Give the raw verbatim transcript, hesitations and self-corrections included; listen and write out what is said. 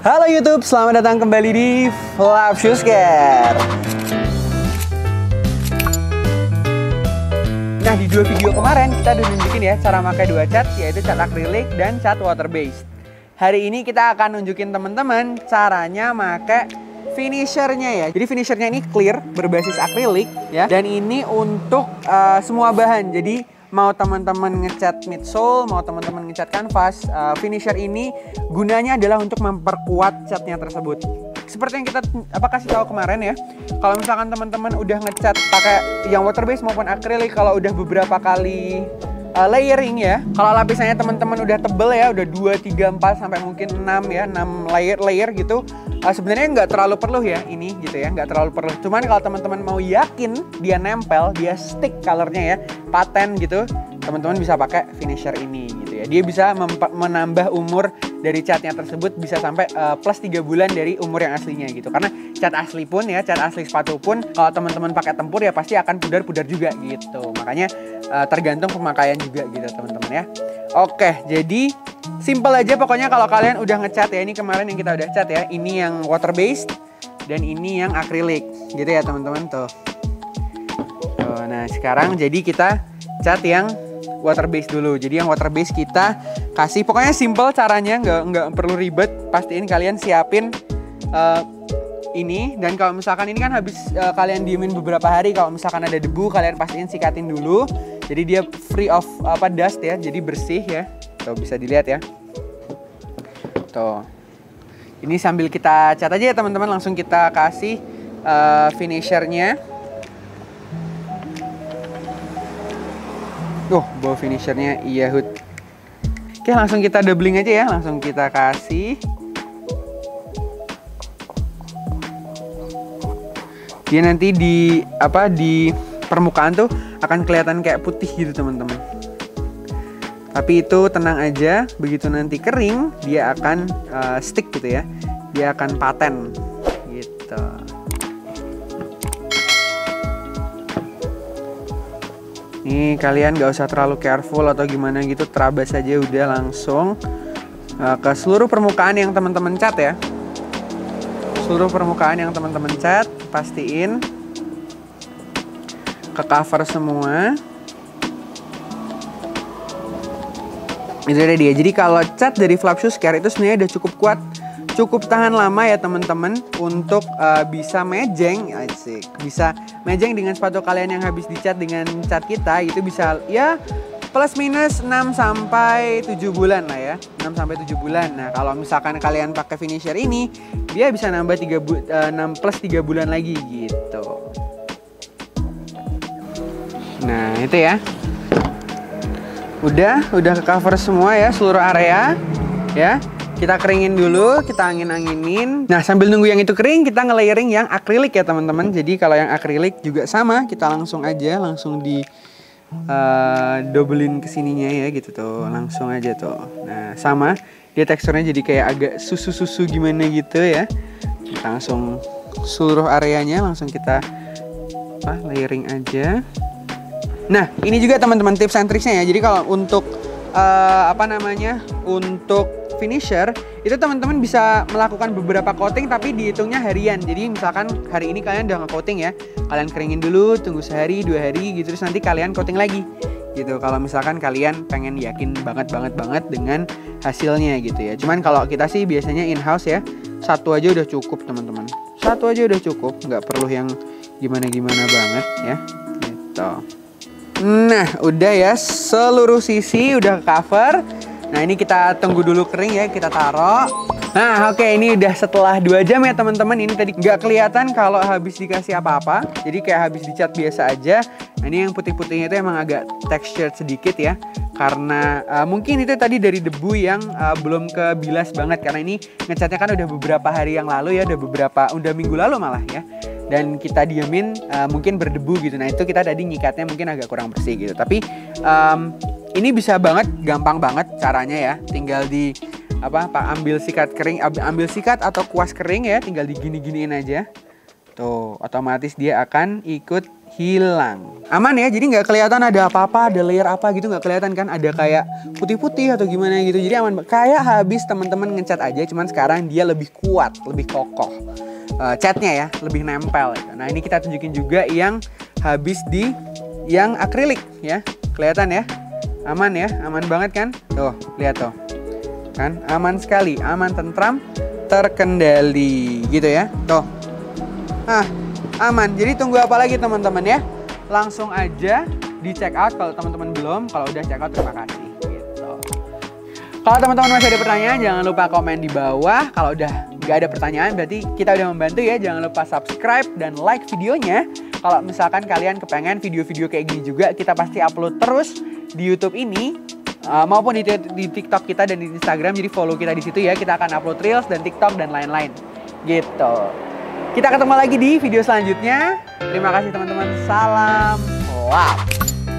Halo YouTube, selamat datang kembali di Flapshoescare. Nah, di dua video kemarin kita udah nunjukin ya cara pakai dua cat, yaitu cat akrilik dan cat water based. Hari ini kita akan nunjukin teman-teman caranya pakai finishernya ya. Jadi finishernya ini clear berbasis akrilik ya, dan ini untuk uh, semua bahan. Jadi mau teman-teman ngecat midsole, mau teman-teman ngecat kanvas, uh, finisher ini gunanya adalah untuk memperkuat catnya tersebut. Seperti yang kita apa kasih tahu kemarin ya, kalau misalkan teman-teman udah ngecat pakai yang water base maupun akrilik, kalau udah beberapa kali uh, layering ya, kalau lapisannya teman-teman udah tebel ya, udah dua, tiga, empat sampai mungkin enam ya, enam layer layer gitu, uh, sebenarnya nggak terlalu perlu ya ini gitu ya, nggak terlalu perlu. Cuman kalau teman-teman mau yakin dia nempel, dia stick colornya ya, paten gitu, teman-teman bisa pakai finisher ini gitu ya. Dia bisa menambah umur dari catnya tersebut bisa sampai uh, plus tiga bulan dari umur yang aslinya gitu. Karena cat asli pun ya, cat asli sepatu pun kalau teman-teman pakai tempur ya pasti akan pudar-pudar juga gitu. Makanya uh, tergantung pemakaian juga gitu teman-teman ya. Oke, jadi simple aja pokoknya kalau kalian udah ngecat ya. Ini kemarin yang kita udah cat ya. Ini yang water based dan ini yang akrilik gitu ya teman-teman tuh. Tuh. Nah sekarang jadi kita cat yang water base dulu. Jadi yang water base kita kasih, pokoknya simple caranya, nggak nggak perlu ribet. Pastiin kalian siapin uh, ini, dan kalau misalkan ini kan habis uh, kalian diemin beberapa hari, kalau misalkan ada debu kalian pastiin sikatin dulu. Jadi dia free of apa dust ya, jadi bersih ya. Tuh bisa dilihat ya. Tuh. Ini sambil kita cat aja ya teman-teman, langsung kita kasih uh, finishernya. Tuh, bau finishernya iya Hud. Oke, langsung kita doubling aja ya, langsung kita kasih. Dia nanti di apa di permukaan tuh akan kelihatan kayak putih gitu teman-teman. Tapi itu tenang aja, begitu nanti kering dia akan uh, stick gitu ya. Dia akan paten gitu. Nih kalian gak usah terlalu careful atau gimana gitu, terabas aja udah langsung uh, ke seluruh permukaan yang teman-teman cat ya. Seluruh permukaan yang teman-teman cat, pastiin ke cover semua. Itu udah dia. Jadi kalau cat dari Flapshoescare itu sebenarnya udah cukup kuat, cukup tahan lama ya teman-teman untuk uh, bisa mejeng, asik, bisa mejeng dengan sepatu kalian yang habis dicat dengan cat kita, itu bisa ya plus minus enam sampai tujuh bulan lah ya, enam sampai tujuh bulan. Nah kalau misalkan kalian pakai finisher ini, dia bisa nambah tiga bu uh, enam plus tiga bulan lagi gitu. Nah itu ya, udah udah ke cover semua ya seluruh area ya. Kita keringin dulu, kita angin-anginin. Nah sambil nunggu yang itu kering, kita nge-layering yang akrilik ya teman-teman. Jadi kalau yang akrilik juga sama, kita langsung aja, langsung di uh, doublein kesininya ya gitu tuh, langsung aja tuh. Nah sama, dia teksturnya jadi kayak agak susu-susu gimana gitu ya. Kita langsung seluruh areanya langsung kita apa, layering aja. Nah ini juga teman-teman tips and tricksnya ya. Jadi kalau untuk uh, apa namanya, untuk finisher itu teman-teman bisa melakukan beberapa coating tapi dihitungnya harian. Jadi misalkan hari ini kalian udah nge-coating ya, kalian keringin dulu, tunggu sehari dua hari gitu, terus nanti kalian coating lagi gitu. Kalau misalkan kalian pengen yakin banget banget banget dengan hasilnya gitu ya. Cuman kalau kita sih biasanya in house ya, satu aja udah cukup teman-teman, satu aja udah cukup, nggak perlu yang gimana-gimana banget ya gitu. Nah udah ya, seluruh sisi udah cover. Nah ini kita tunggu dulu kering ya, kita taruh. Nah oke, ini udah setelah dua jam ya teman-teman. Ini tadi nggak kelihatan kalau habis dikasih apa-apa, jadi kayak habis dicat biasa aja. Nah ini yang putih-putihnya itu emang agak textured sedikit ya, karena uh, mungkin itu tadi dari debu yang uh, belum kebilas banget. Karena ini ngecatnya kan udah beberapa hari yang lalu ya, udah beberapa, udah minggu lalu malah ya. Dan kita diemin uh, mungkin berdebu gitu. Nah itu kita tadi nyikatnya mungkin agak kurang bersih gitu. Tapi um, ini bisa banget, gampang banget caranya ya. Tinggal di apa, apa ambil sikat kering, ambil sikat atau kuas kering ya, tinggal digini-giniin aja. Tuh, otomatis dia akan ikut hilang. Aman ya, jadi nggak kelihatan ada apa-apa, ada layer apa gitu, nggak kelihatan kan? Ada kayak putih-putih atau gimana gitu. Jadi aman, kayak habis teman-teman ngecat aja, cuman sekarang dia lebih kuat, lebih kokoh. Uh, catnya ya, lebih nempel. Gitu. Nah ini kita tunjukin juga yang habis di yang akrilik ya. Kelihatan ya? Aman ya, aman banget kan? Tuh, lihat tuh. Kan aman sekali, aman, tentram, terkendali gitu ya. Tuh. Nah, aman. Jadi tunggu apa lagi teman-teman ya? Langsung aja di check out kalau teman-teman belum. Kalau udah check out terima kasih gitu. Kalau teman-teman masih ada pertanyaan jangan lupa komen di bawah. Kalau udah nggak ada pertanyaan berarti kita udah membantu ya. Jangan lupa subscribe dan like videonya. Kalau misalkan kalian kepengen video-video kayak gini juga kita pasti upload terus di YouTube ini. Uh, maupun di, di TikTok kita dan di Instagram. Jadi follow kita di situ ya. Kita akan upload Reels dan TikTok dan lain-lain gitu. Kita ketemu lagi di video selanjutnya. Terima kasih teman-teman. Salam love.